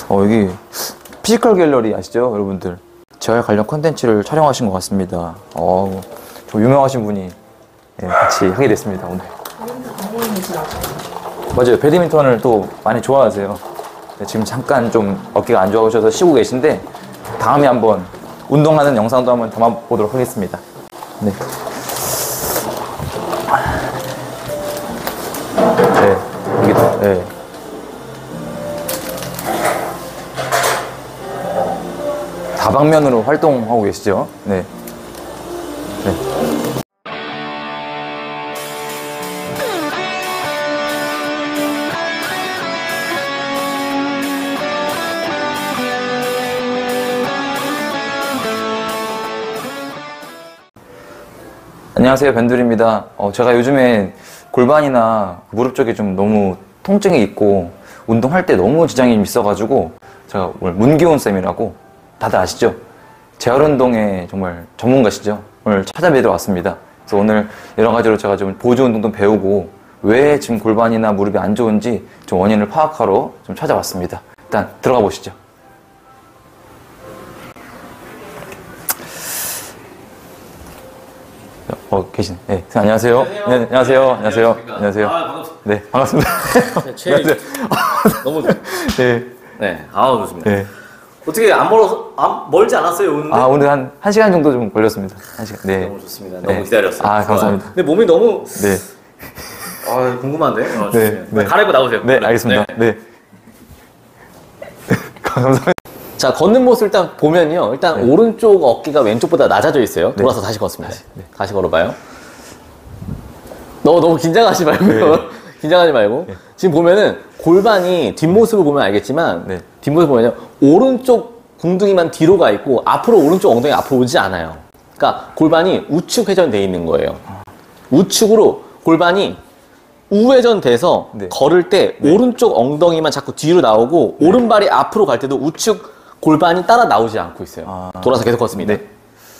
여기 피지컬 갤러리 아시죠, 여러분들? 재활 관련 콘텐츠를 촬영하신 것 같습니다. 좀 유명하신 분이 같이 하게 됐습니다, 오늘. 맞아요. 배드민턴을 또 많이 좋아하세요. 지금 잠깐 좀 어깨가 안 좋아하셔서 쉬고 계신데 다음에 한번 운동하는 영상도 한번 담아보도록 하겠습니다. 네. 네, 여기도, 네. 다방면으로 활동하고 계시죠? 네. 네. 안녕하세요, 변두리입니다. 제가 요즘에 골반이나 무릎 쪽에 좀 너무 통증이 있고 운동할 때 너무 지장이 있어가지고 제가 오늘 문기훈쌤이라고 다들 아시죠? 재활운동의 정말 전문가시죠? 오늘 찾아뵈러 왔습니다. 그래서 오늘 여러 가지로 제가 좀 보조 운동도 배우고 왜 지금 골반이나 무릎이 안 좋은지 좀 원인을 파악하러 좀 찾아왔습니다. 일단 들어가 보시죠. 계신. 네, 안녕하세요. 안녕하세요. 네, 안녕하세요. 안녕하세요. 안녕하십니까. 안녕하세요. 반갑습니다. 네, 반갑습니다. 네, 너무 좋 네. 네, 좋습니다. 네. 어떻게 멀지 않았어요, 오는데? 오늘 한 1시간 정도 좀 걸렸습니다. 1시간. 네. 너무 좋습니다. 네. 너무 기다렸어요. 감사합니다. 근데 몸이 너무 네. 궁금한데? 네. 네. 갈아입고 나오세요. 네, 알겠습니다. 네. 감사합니다. 자, 걷는 모습 일단 보면요. 일단 네. 오른쪽 어깨가 왼쪽보다 낮아져 있어요. 네. 돌아서 다시 걷습니다. 네. 다시 걸어봐요. 너무 긴장하지 말고요. 네. 긴장하지 말고. 네. 지금 보면은 골반이 뒷모습을 보면 알겠지만 네. 뒷모습 보면요. 오른쪽 궁둥이만 뒤로 가 있고 앞으로 오른쪽 엉덩이 앞으로 오지 않아요. 그러니까 골반이 우측 회전되어 있는 거예요. 우측으로 골반이 우회전돼서 네. 걸을 때 네. 오른쪽 엉덩이만 자꾸 뒤로 나오고 네. 오른발이 앞으로 갈 때도 우측 골반이 따라 나오지 않고 있어요. 돌아서 계속 걷습니다. 네.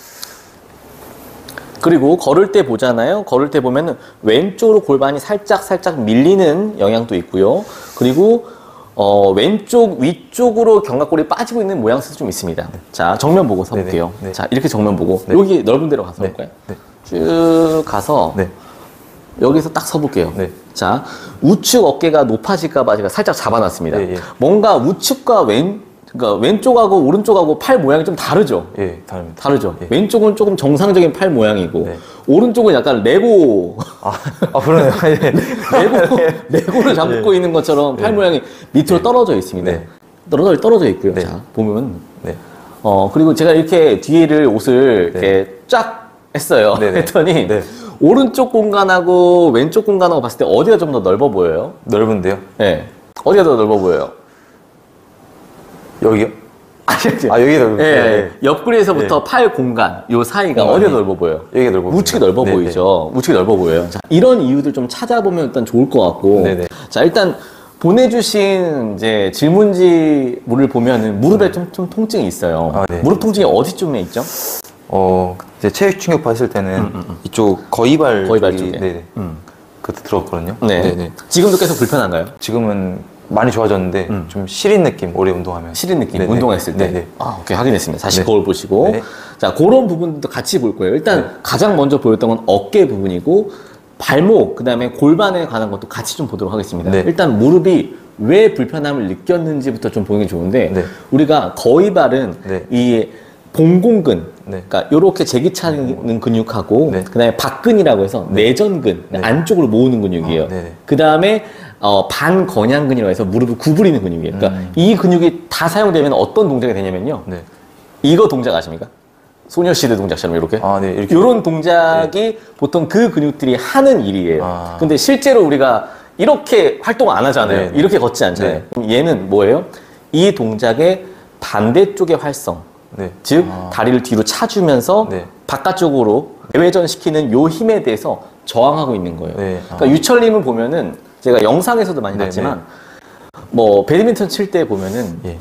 그리고 걸을 때 보잖아요. 걸을 때 보면은 왼쪽으로 골반이 살짝 밀리는 영향도 있고요. 그리고 왼쪽 위쪽으로 견갑골이 빠지고 있는 모양새도 좀 있습니다. 네. 자, 정면 보고 서볼게요. 네. 자, 이렇게 정면 보고 네. 여기 넓은 데로 가서 네. 볼까요? 네. 쭉 가서 네. 여기서 딱 서볼게요. 네. 자, 우측 어깨가 높아질까봐 제가 살짝 잡아놨습니다. 예, 예. 뭔가 우측과 그러니까 왼쪽하고 오른쪽하고 팔 모양이 좀 다르죠? 예, 다릅니다. 다르죠? 예. 왼쪽은 조금 정상적인 팔 모양이고, 네. 오른쪽은 약간 레고, 그러네요. 예. 레고를 잡고 예. 있는 것처럼 팔 예. 모양이 밑으로 예. 떨어져 있습니다. 네. 떨어져 있고요. 네. 자, 보면. 네. 그리고 제가 이렇게 뒤를 옷을 네. 이렇게 쫙 했어요. 네네. 했더니, 네. 오른쪽 공간하고 왼쪽 공간하고 봤을 때 어디가 좀 더 넓어 보여요? 넓은데요? 네. 어디가 더 넓어 보여요? 여기요? 여기 넓은. 네. 옆구리에서부터 네. 팔 공간, 요 사이가 어디가 넓어 보여요? 여기가 넓어. 우측이 넓어 네, 보이죠? 우측이 넓어 보여요. 자, 이런 이유들 좀 찾아보면 일단 좋을 것 같고. 네네. 자, 일단 보내주신 이제 질문지물을 보면은 무릎에 좀 통증이 있어요. 네. 무릎 통증이 어디쯤에 있죠? 이제 체육 충격파 했을 때는 이쪽 거의발 쪽에. 네네. 그때 들어갔거든요. 네. 네네. 지금도 계속 불편한가요? 지금은 많이 좋아졌는데 좀 시린 느낌, 오래 운동하면. 시린 느낌, 네네. 운동했을 때. 네네. 오케이, 확인했습니다. 다시 네. 거울 보시고. 네. 자, 그런 부분도 같이 볼 거예요. 일단 네. 가장 먼저 보였던 건 어깨 부분이고, 발목, 그 다음에 골반에 관한 것도 같이 좀 보도록 하겠습니다. 네. 일단 무릎이 왜 불편함을 느꼈는지부터 좀 보는 게 좋은데, 네. 우리가 거의발은 네. 이 봉공근, 네. 그러니까 이렇게 제기차는 근육하고, 네. 그 다음에 박근이라고 해서 내전근, 네. 안쪽으로 모으는 근육이에요. 네네. 그 다음에 반건양근이라고 해서 무릎을 구부리는 근육이에요. 그러니까 이 근육이 다 사용되면 어떤 동작이 되냐면요. 네. 이거 동작 아십니까? 소녀시대 동작처럼 이렇게. 네, 이렇게. 이런 동작이 보통 그 근육들이 하는 일이에요. 근데 실제로 우리가 이렇게 활동 안 하잖아요. 네. 이렇게 걷지 않잖아요. 네. 그럼 얘는 뭐예요? 이 동작의 반대쪽의 활성. 네. 즉 다리를 뒤로 차주면서 네. 바깥쪽으로 내외전시키는 요 힘에 대해서 저항하고 있는 거예요. 네. 그러니까 유철님을 보면은 제가 영상에서도 많이 네, 봤지만 뭐 배드민턴 칠 때 보면은 예.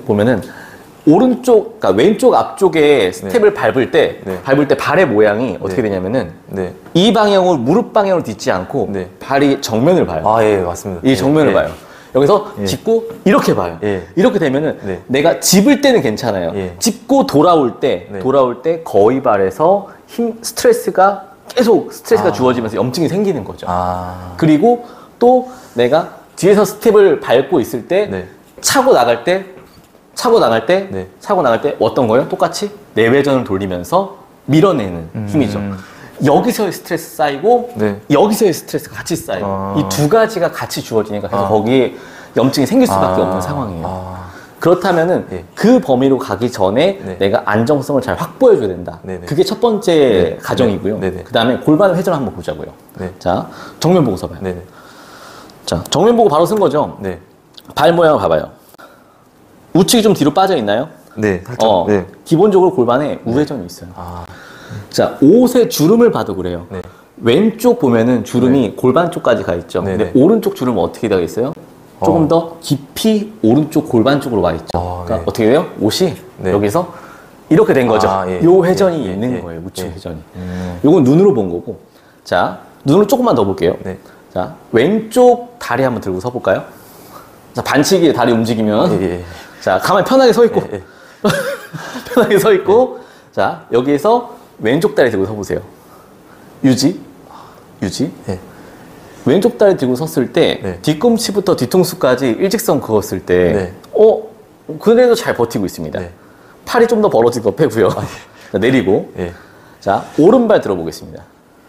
오른쪽, 그러니까 왼쪽 앞쪽에 스텝을 밟을 때 발의 모양이 어떻게 되냐면은 이 방향으로 무릎 방향으로 딛지 않고 네. 발이 정면을 봐요. 예, 맞습니다. 이 정면을 예. 봐요. 여기서 예. 짚고 이렇게 봐요. 예. 이렇게 되면은 네. 내가 짚을 때는 괜찮아요. 예. 짚고 돌아올 때 네. 거의 발에서 스트레스가 주어지면서 염증이 생기는 거죠. 아. 그리고 또 내가 뒤에서 스텝을 밟고 있을 때 네. 차고 나갈 때 네. 어떤 거예요? 똑같이 내외전을 돌리면서 밀어내는 힘이죠. 여기서의 스트레스 쌓이고 네. 여기서의 스트레스가 같이 쌓이고 아. 이 두 가지가 같이 주어지니까 그래서 아. 거기에 염증이 생길 수밖에 아. 없는 상황이에요. 아. 그렇다면은 예. 그 범위로 가기 전에 네. 내가 안정성을 잘 확보해 줘야 된다. 네네. 그게 첫 번째 네. 가정이고요. 네네. 그 다음에 골반 회전 한번 보자고요. 네. 자, 정면 보고 서봐요. 네네. 자, 정면 보고 바로 쓴 거죠. 네. 발 모양을 봐봐요. 우측이 좀 뒤로 빠져 있나요? 네. 살짝. 네. 기본적으로 골반에 우회전이 있어요. 아. 자, 옷의 주름을 봐도 그래요. 네. 왼쪽 보면은 주름이 골반 쪽까지 가 있죠. 네네. 근데 오른쪽 주름은 어떻게 되어 있어요? 조금 더 깊이 오른쪽 골반 쪽으로 와 있죠. 그러니까 네. 어떻게 돼요? 옷이 네. 여기서 이렇게 된 거죠. 아, 예. 요 회전이 예, 있는 예, 거예요. 우측 예. 회전이. 요건 눈으로 본 거고. 자, 눈으로 조금만 더 볼게요. 네. 자, 왼쪽 다리 한번 들고 서 볼까요? 자, 반칙이에 다리 움직이면. 예, 예. 자, 가만히 편하게 서 있고. 예, 예. 편하게 서 있고. 자, 여기에서 왼쪽 다리 들고 서 보세요. 유지. 예. 왼쪽 다리 들고 섰을 때 네. 뒤꿈치부터 뒤통수까지 일직선 그었을 때 네. 그래도 잘 버티고 있습니다. 네. 팔이 좀 더 벌어질 거 빼고요. 자, 내리고 예. 자, 오른발 들어보겠습니다.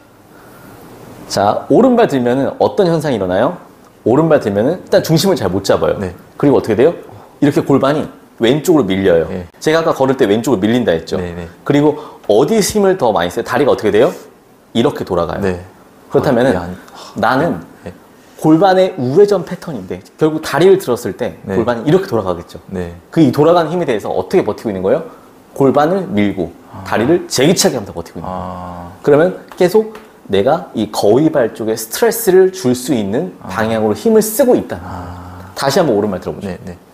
자, 오른발 들면은 어떤 현상이 일어나요? 오른발 들면은 일단 중심을 잘 못 잡아요. 네. 그리고 어떻게 돼요? 이렇게 골반이 왼쪽으로 밀려요. 네. 제가 아까 걸을 때 왼쪽으로 밀린다 했죠. 네, 네. 그리고 어디 힘을 더 많이 써요? 다리가 어떻게 돼요? 이렇게 돌아가요. 네. 그렇다면은 아, 예, 나는 네. 골반의 우회전 패턴인데 결국 다리를 들었을 때 네. 골반이 이렇게 돌아가겠죠. 네. 그 이 돌아가는 힘에 대해서 어떻게 버티고 있는 거예요? 골반을 밀고 다리를 제기차게 하면서 버티고 있는 거예요. 아. 그러면 계속 내가 이 거위발 쪽에 스트레스를 줄 수 있는 방향으로 힘을 쓰고 있다. 다시 한번 오른발 들어보죠. 네, 네.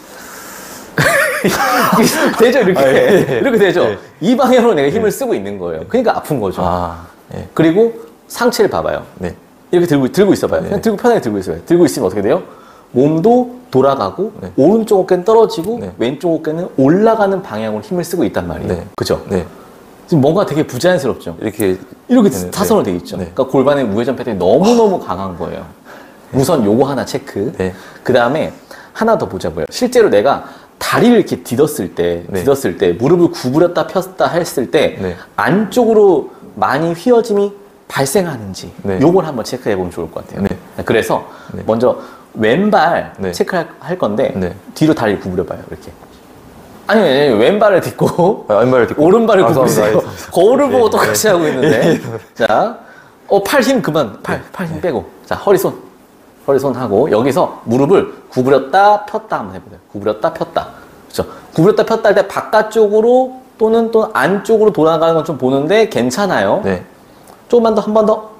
되죠, 이렇게. 아, 예, 예. 이렇게 되죠. 예. 이 방향으로 내가 힘을 쓰고 있는 거예요. 그러니까 아픈 거죠. 아. 예. 그리고 상체를 봐봐요. 네. 이렇게 들고 있어봐요. 네. 그냥 들고 편하게 들고 있어요. 들고 있으면 어떻게 돼요? 몸도 돌아가고 네. 오른쪽 어깨는 떨어지고 네. 왼쪽 어깨는 올라가는 방향으로 힘을 쓰고 있단 말이에요. 네. 그죠? 네. 지금 뭔가 되게 부자연스럽죠? 이렇게 이렇게 네, 타선으로 네. 돼 있죠. 네. 그러니까 골반의 우회전 패턴이 너무너무 강한 거예요. 우선 요거 하나 체크. 네. 그 다음에 하나 더 보자고요. 실제로 내가 다리를 이렇게 디뎠을 때 무릎을 구부렸다 폈다 했을 때 네. 안쪽으로 많이 휘어짐이 발생하는지 네. 요걸 한번 체크해 보면 좋을 것 같아요. 네. 그래서 네. 먼저 왼발 네. 체크할 건데 네. 뒤로 뒤로 다리를 구부려 봐요. 이렇게. 아니, 왼발을 딛고 왼발을 딛고 오른발을 아, 구부리세요. 죄송합니다. 거울을 보고 네, 똑같이 네. 하고 있는데. 자, 팔 힘 그만. 팔 힘 빼고. 자, 허리 손 하고 여기서 무릎을 구부렸다 폈다 한번 해보세요. 구부렸다 폈다. 그렇죠. 구부렸다 폈다 할 때 바깥쪽으로 또는 또 안쪽으로 돌아가는 건 좀 보는데 괜찮아요. 네. 조금만 더, 한 번 더.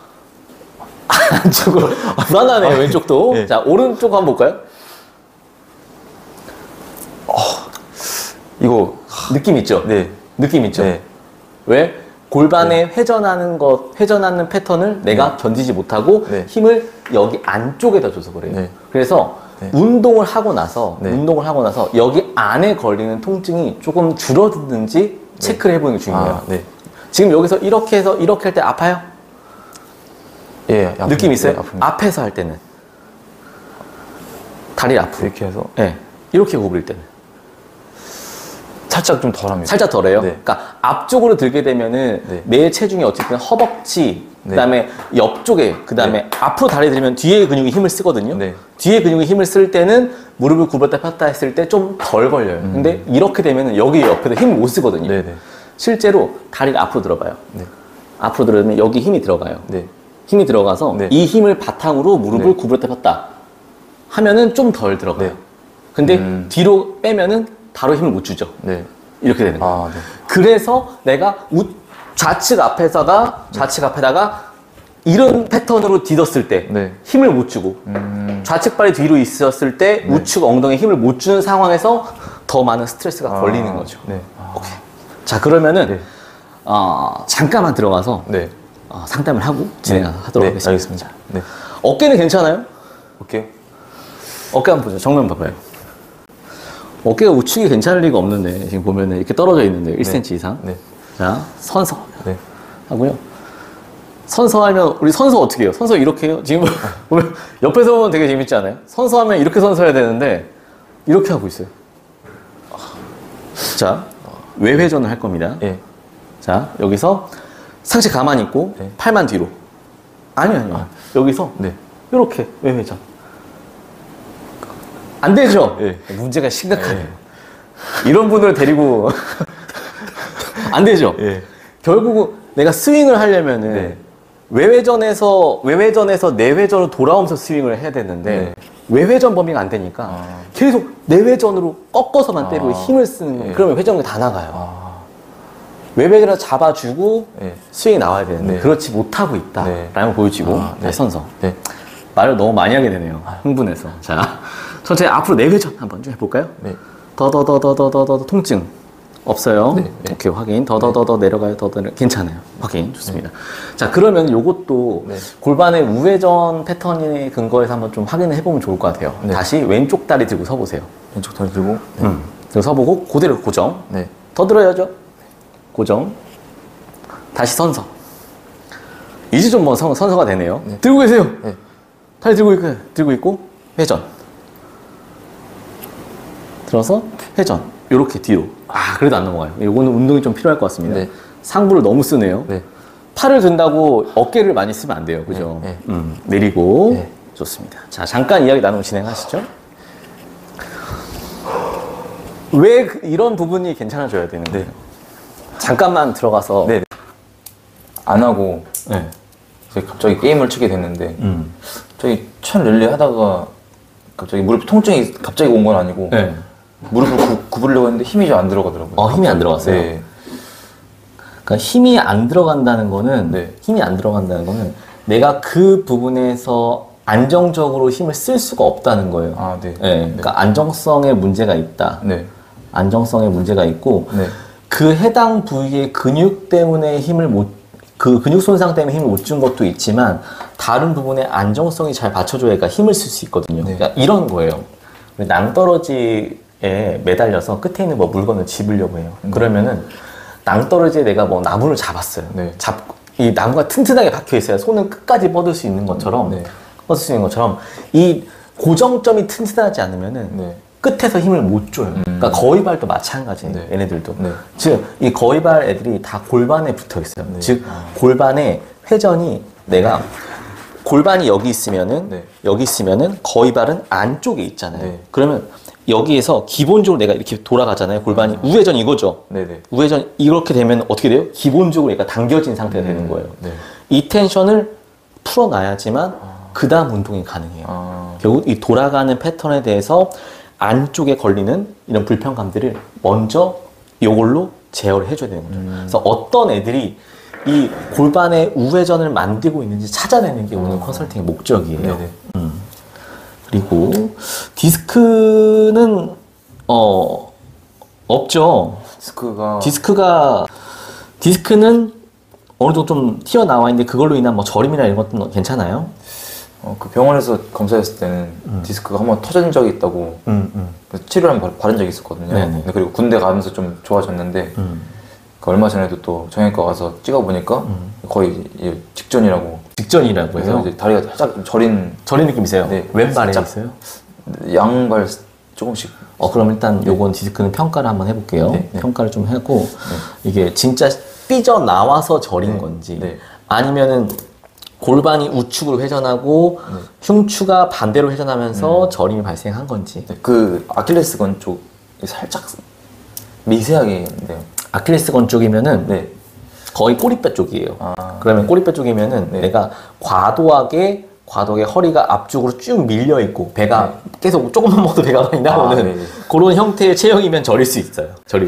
안쪽으로. 불안하네요, 왼쪽도. 네. 자, 오른쪽 한번 볼까요? 이거 느낌 있죠? 네. 느낌 있죠? 네. 왜? 골반에 회전하는 패턴을 내가 견디지 못하고 네. 힘을 여기 안쪽에다 줘서 그래요. 네. 그래서 네. 운동을 하고 나서 네. 여기 안에 걸리는 통증이 조금 줄어드는지 체크를 해보는 게 중요해요. 아, 네. 지금 여기서 이렇게 해서 이렇게 할 때 아파요? 예. 느낌 있어요? 네, 아픕니다. 앞에서 할 때는 다리 앞으로. 이렇게 해서 네. 이렇게 구부릴 때는 살짝 좀 덜합니다. 살짝 덜해요. 네. 그러니까 앞쪽으로 들게 되면은 네. 내 체중이 어쨌든 허벅지, 네. 그다음에 옆쪽에, 그다음에 앞으로 다리 들면 뒤에 근육이 힘을 쓰거든요. 네. 뒤에 근육이 힘을 쓸 때는 무릎을 굽었다 폈다 했을 때 좀 덜 걸려요. 근데 이렇게 되면은 여기 옆에도 힘을 못 쓰거든요. 네네. 실제로 다리를 앞으로 들어봐요. 네. 앞으로 들으면 여기 힘이 들어가요. 네. 힘이 들어가서 네. 이 힘을 바탕으로 무릎을 네. 구부렸다 폈다 하면은 좀 덜 들어가요. 네. 근데 뒤로 빼면은 바로 힘을 못 주죠. 네. 이렇게 되는 거예요. 아, 네. 그래서 내가 좌측 앞에다가 이런 패턴으로 디뎠을 때 네. 힘을 못 주고 좌측 발이 뒤로 있었을 때 우측 엉덩이에 힘을 못 주는 상황에서 더 많은 스트레스가 걸리는 거죠. 네. 자, 그러면은 네. 잠깐만 들어가서 네. 상담을 하고 진행하도록 네, 하겠습니다. 알겠습니다. 네. 어깨는 괜찮아요? 오케이. 어깨 한번 보죠. 정면 봐봐요. 어깨가 우측이 괜찮을 리가 없는데 지금 보면은 이렇게 떨어져 있는데 1cm 이상. 네. 자, 선서 네. 하고요. 선서하면 우리 선서 어떻게 해요? 선서 이렇게 해요? 지금 보면 옆에서 보면 되게 재밌지 않아요? 선서하면 이렇게 선서해야 되는데 이렇게 하고 있어요. 자, 외회전을 할 겁니다. 예. 자, 여기서 상체 가만히 있고 네. 팔만 뒤로. 아니요. 여기서 네. 이렇게 외회전. 안 되죠? 예. 문제가 심각하네요. 이런 분을 데리고 안 되죠? 예. 결국은 내가 스윙을 하려면은 네. 외회전에서 내회전으로 돌아오면서 스윙을 해야 되는데 네. 외회전 범위가 안 되니까 계속 내회전으로 꺾어서만 때리고 힘을 쓰는 거예요. 예. 그러면 회전이 다 나가요. 외회전을 잡아주고 예. 스윙이 나와야 되는데 네. 그렇지 못하고 있다라는 네. 걸 보여주고 네. 선서. 네. 말을 너무 많이 하게 되네요. 흥분해서. 자, 천천히 앞으로 내회전 한번 좀 해볼까요? 네. 더더더더더더 통증 없어요. 네, 네. 오케이, 확인. 더더더더 내려가요. 괜찮아요. 확인. 좋습니다. 자, 그러면 요것도 네. 골반의 우회전 패턴에 근거해서 한번 좀 확인을 해보면 좋을 것 같아요. 네. 다시 왼쪽 다리 들고 서보세요. 왼쪽 다리 들고. 네. 들고 서보고 그대로 고정. 네. 더 들어야죠. 고정. 다시 선서. 이제 좀 뭐 선서가 되네요. 네. 들고 계세요. 네. 다리 들고 있고 회전. 들어서 회전. 요렇게 뒤로. 아, 그래도 안 넘어가요. 요거는 운동이 좀 필요할 것 같습니다. 네. 상부를 너무 쓰네요. 네. 팔을 든다고 어깨를 많이 쓰면 안 돼요. 그죠? 네. 내리고. 네. 좋습니다. 자, 잠깐 이야기 나누고 진행하시죠. 왜 이런 부분이 괜찮아져야 되는 거예요? 네. 잠깐만 들어가서. 네. 안 하고 네. 이제 갑자기 게임을 치게 됐는데 음. 저기 천 랠리 하다가 갑자기 무릎 통증이 갑자기 온 건 아니고 네. 무릎을 굽으려고 했는데 힘이 잘 안 들어가더라고요. 힘이 안 들어갔어요? 네. 그러니까 힘이 안 들어간다는 거는 네. 내가 그 부분에서 안정적으로 힘을 쓸 수가 없다는 거예요. 아, 네. 네, 그러니까 안정성에 문제가 있다. 네. 안정성에 문제가 있고 네. 그 해당 부위의 근육 때문에 그 근육 손상 때문에 힘을 못 준 것도 있지만 다른 부분에 안정성이 잘 받쳐줘야 힘을 쓸 수 있거든요. 네. 그러니까 이런 거예요. 낭떠러지에 매달려서 끝에 있는 뭐 물건을 집으려고 해요. 그러면은 낭떠러지에 내가 뭐 나무를 잡았어요. 네. 이 나무가 튼튼하게 박혀 있어야 손을 끝까지 뻗을 수 있는 것처럼 네. 이 고정점이 튼튼하지 않으면은 네. 끝에서 힘을 못 줘요. 그러니까 거위발도 마찬가지예요. 네. 얘네들도. 네. 즉, 이 거위발 애들이 다 골반에 붙어 있어요. 네. 즉, 골반의 회전이 내가 골반이 여기 있으면은 네. 거위발은 안쪽에 있잖아요. 네. 그러면 여기에서 기본적으로 내가 이렇게 돌아가잖아요. 골반이 우회전 이거죠. 네네. 우회전 이렇게 되면 어떻게 돼요? 기본적으로 얘가 당겨진 상태가 되는 거예요. 네. 이 텐션을 풀어놔야지만 그 다음 운동이 가능해요. 아. 결국 이 돌아가는 패턴에 대해서 안쪽에 걸리는 이런 불편감들을 먼저 이걸로 제어를 해줘야 되는 거죠. 그래서 어떤 애들이 이 골반의 우회전을 만들고 있는지 찾아내는 게 오늘 컨설팅의 목적이에요. 네네. 그리고 디스크는 없죠. 디스크는 어느 정도 좀 튀어나와 있는데 그걸로 인한 뭐 저림이나 이런 것도 괜찮아요? 그 병원에서 검사했을 때는 디스크가 한번 터진 적이 있다고 그래서 치료를 한번 받은 적이 있었거든요. 네네. 근데 그리고 군대 가면서 좀 좋아졌는데 그 얼마 전에도 또 정형외과 가서 찍어보니까 거의 이제 직전이라고. 직전이라고 그래서 해서 이제 다리가 살짝 저린 느낌이세요? 네, 왼발에 살짝. 있어요? 양발 조금씩. 그럼 일단 요건 디스크는 평가를 한번 해볼게요. 네, 네. 평가를 좀 하고 이게 진짜 삐져나와서 저린 네, 건지 네. 아니면은 골반이 우측으로 회전하고 흉추가 반대로 회전하면서 저림이 발생한 건지. 네, 그 아킬레스건 쪽 살짝 미세하게 있는데요. 아킬레스건 쪽이면은 네. 거의 꼬리뼈 쪽이에요. 아. 그러면 꼬리뼈 쪽이면은 네. 내가 과도하게 허리가 앞쪽으로 쭉 밀려 있고 배가 계속 조금만 먹어도 배가 많이 나오는 네, 네. 그런 형태의 체형이면 저릴 수 있어요.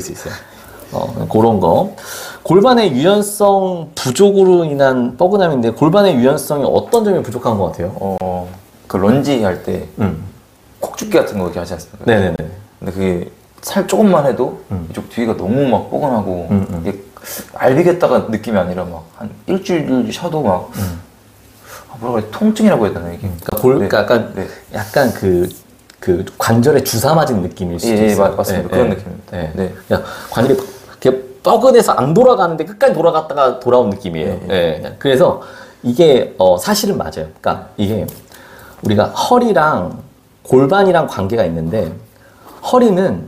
그런 거. 골반의 유연성 부족으로 인한 뻐근함인데 골반의 유연성이 어떤 점이 부족한 것 같아요? 그 런지 할 때 콕죽기 같은 거 이렇게 하지 않습니까? 네네네. 근데 그게 살 조금만 해도 이쪽 뒤가 너무 막 뻐근하고 이게 알비겠다가 느낌이 아니라 막 한 일주일 쉬어도 막 뭐라고 해야 통증이라고 해야 되나 이게. 그러니까 네. 약간 네. 약간 그 그 관절에 주사 맞은 느낌일 수도 예, 있어요. 맞습니다. 그런 느낌입니다. 네. 네. 그냥 관절이 이렇게 뻐근해서 안 돌아가는데 끝까지 돌아갔다가 돌아온 느낌이에요. 예. 그래서 이게 사실은 맞아요. 그러니까 이게 우리가 허리랑 골반이랑 관계가 있는데 허리는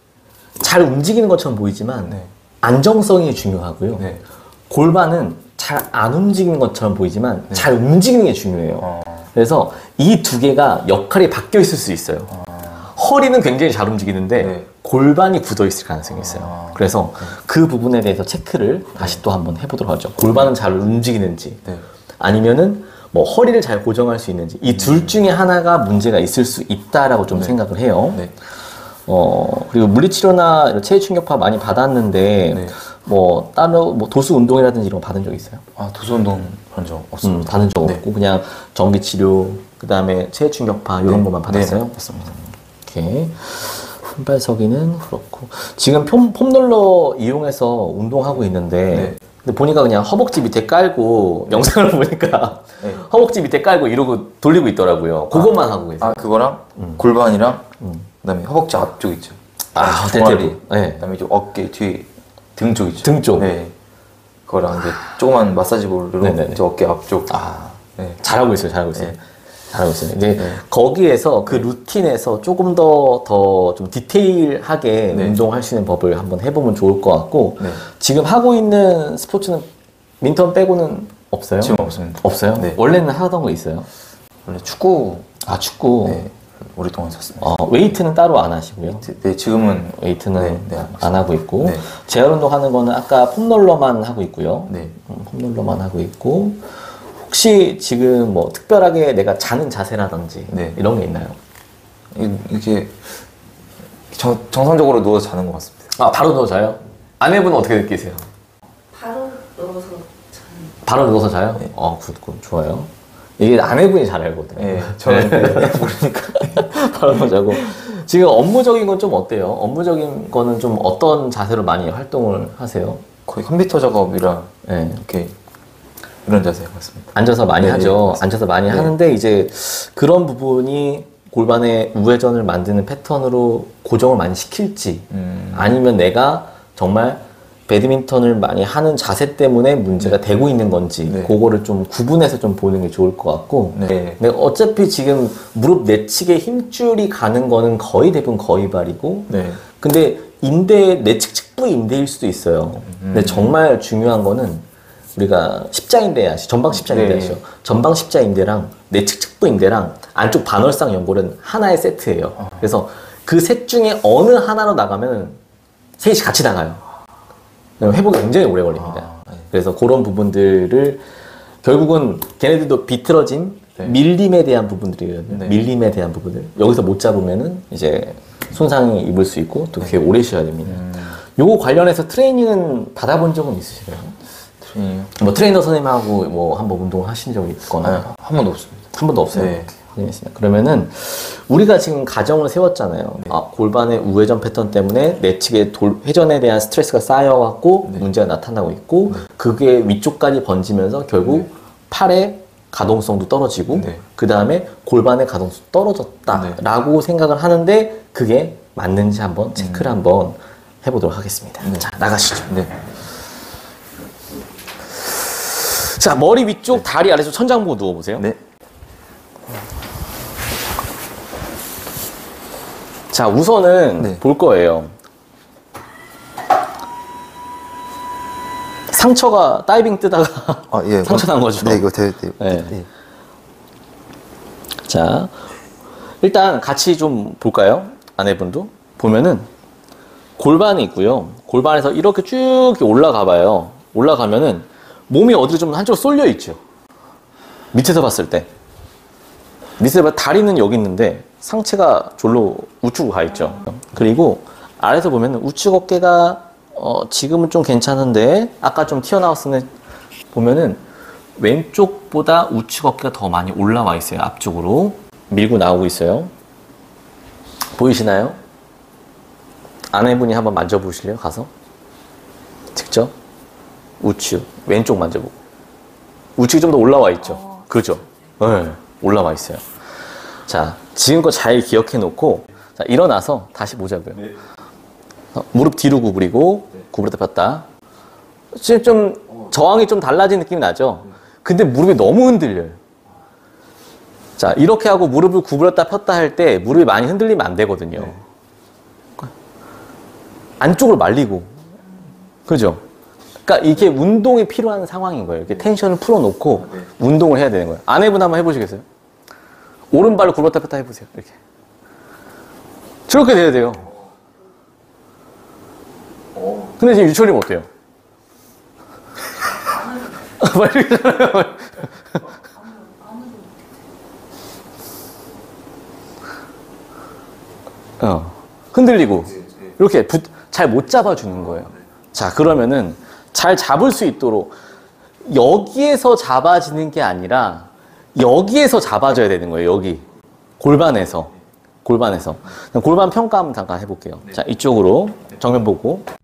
잘 움직이는 것처럼 보이지만 네. 안정성이 중요하고요. 네. 골반은 잘 안 움직이는 것처럼 보이지만 잘 움직이는 게 중요해요. 그래서 이 두 개가 역할이 바뀌어 있을 수 있어요. 허리는 굉장히 잘 움직이는데 네. 골반이 굳어 있을 가능성이 있어요. 그래서 그 부분에 대해서 체크를 다시 또 한번 해보도록 하죠. 골반은 잘 움직이는지 네. 아니면은 뭐 허리를 잘 고정할 수 있는지 이 둘 중에 하나가 문제가 있을 수 있다라고 좀 생각을 해요. 네. 그리고 물리치료나 이런 체외 충격파 많이 받았는데 네. 뭐 따로 뭐 도수 운동이라든지 이런 거 받은 적 있어요? 아, 도수 운동 그런 적 없습니다. 받은 적 네. 없고 그냥 전기 치료 그다음에 체외 충격파 이런 네. 것만 받았어요? 네, 맞습니다. 이렇게 훈발서기는 그렇고 지금 폼롤러 이용해서 운동하고 있는데 네. 근데 보니까 그냥 허벅지 밑에 깔고 영상을 보니까 네. 허벅지 밑에 깔고 이러고 돌리고 있더라고요. 그것만 하고 계세요. 아, 그거랑 골반이랑 그다음에 허벅지 앞쪽 있죠. 종아리. 대퇴부. 네. 그다음에 좀 어깨 뒤 등 쪽 있죠. 등 쪽. 네. 그거랑 이제 조그만 마사지 볼로 네네네. 이제 어깨 앞쪽. 네. 잘하고 있어요. 잘하고 있어요. 네. 잘하고 있어요. 이제 거기에서 그 루틴에서 조금 더 좀 디테일하게 네. 운동할 수 있는 법을 한번 해보면 좋을 것 같고 네. 지금 하고 있는 스포츠는 민턴 없어요? 지금 없습니다. 없어요? 네. 원래는 하던 거 있어요? 원래 축구 축구. 네, 오랫동안 쳤습니다. 웨이트는 따로 안 하시고요. 네, 지금은 웨이트는 네, 네, 안 하고 있고 네. 재활 운동 하는 거는 아까 폼롤러만 하고 있고요. 네. 폼롤러만 하고 있고 혹시 지금 뭐 특별하게 내가 자는 자세라든지 네. 이런 게 있나요? 이렇게 정상적으로 누워서 자는 것 같습니다. 바로 누워 자요? 아내분은 어떻게 느끼세요? 바로 넣어서 저는 바로 누워서 자요? 네. 굿, 좋아요. 이게 아내분이 잘 알거든요. 네, 저는 모르니까. 바로 누워 자고. 지금 업무적인 건 좀 어때요? 업무적인 거는 좀 어떤 자세로 많이 활동을 하세요? 거의 컴퓨터 작업이라 네. 이렇게 이런 자세 같습니다. 앉아서 많이 네, 하죠. 맞습니다. 앉아서 많이 네. 하는데 이제 그런 부분이 골반의 우회전을 만드는 패턴으로 고정을 많이 시킬지 아니면 내가 정말 배드민턴을 많이 하는 자세 때문에 문제가 되고 있는 건지 네. 그거를 좀 구분해서 좀 보는 게 좋을 것 같고 네. 근데 어차피 지금 무릎 내측에 힘줄이 가는 거는 거의 대부분 거의발이고 네. 근데 인대 내측 측부 인대일 수도 있어요. 근데 정말 중요한 거는 우리가 십자인대 아시죠? 전방 십자인대 네. 아시죠? 전방 십자인대랑 내측 측부 인대랑 안쪽 반월상 연골은 하나의 세트예요. 그래서 그 셋 중에 어느 하나로 나가면 셋이 같이 나가요. 회복이 굉장히 오래 걸립니다. 네. 그래서 그런 부분들을 결국은 걔네들도 비틀어진 네. 밀림에 대한 부분들이거든요. 네. 밀림에 대한 부분들. 여기서 못 잡으면은 이제 손상이 입을 수 있고 또 되게 오래 쉬어야 됩니다. 요거 관련해서 트레이닝은 받아본 적은 있으실까요? 트레이닝 뭐 트레이너 선생님하고 뭐 한번 운동을 하신 적이 있거나 한 번도 없습니다. 한 번도 없어요. 네. 확인했습니다. 그러면은 우리가 지금 가정을 세웠잖아요. 골반의 우회전 패턴 때문에 내측의 회전에 대한 스트레스가 쌓여갖고 문제가 나타나고 있고 그게 위쪽까지 번지면서 결국 팔의 가동성도 떨어지고 네. 그 다음에 골반의 가동성도 떨어졌다라고 생각을 하는데 그게 맞는지 한번 체크를 한번 해보도록 하겠습니다. 자, 나가시죠. 네. 자, 머리 위쪽, 다리 아래쪽 천장 보고 누워보세요. 네. 자, 우선은 네. 볼 거예요. 상처가 다이빙 뜨다가 예. 상처 난 거죠. 네, 이거 네. 자, 일단 같이 좀 볼까요? 아내분도 보면은 골반이 있고요. 골반에서 이렇게 쭉 올라가 봐요. 올라가면은 몸이 어디로 좀 한쪽으로 쏠려 있죠. 밑에서 봤을 때. 밑에서 봤을 때 다리는 여기 있는데 상체가 졸로 우측으로 가 있죠. 그리고 아래에서 보면 우측 어깨가 지금은 좀 괜찮은데 아까 좀 튀어나왔으면 보면은 왼쪽보다 우측 어깨가 더 많이 올라와 있어요. 앞쪽으로 밀고 나오고 있어요. 보이시나요? 아내분이 한번 만져보실래요? 가서 직접 우측 왼쪽 만져보고 우측이 좀 더 올라와 있죠. 그죠? 네, 올라와 있어요. 자, 지금껏 잘 기억해 놓고, 자, 일어나서 다시 보자고요. 무릎 뒤로 구부리고, 구부렸다 폈다. 지금 좀 저항이 좀 달라진 느낌이 나죠? 근데 무릎이 너무 흔들려요. 자, 이렇게 하고 무릎을 구부렸다 폈다 할 때 무릎이 많이 흔들리면 안 되거든요. 안쪽으로 말리고. 그죠? 그러니까 이게 운동이 필요한 상황인 거예요. 이렇게 텐션을 풀어놓고 운동을 해야 되는 거예요. 아내분 한번 해보시겠어요? 오른발로 구부렸다 폈다 해보세요. 이렇게. 저렇게 돼야 돼요. 근데 지금 유철이면 어때요? 막 이러잖아요. 흔들리고 이렇게 잘 못 잡아주는 거예요. 자, 그러면은 잘 잡을 수 있도록 여기에서 잡아지는 게 아니라 여기에서 잡아줘야 되는 거예요. 여기 골반에서 골반 평가 한번 잠깐 해볼게요. 자, 이쪽으로 정면 보고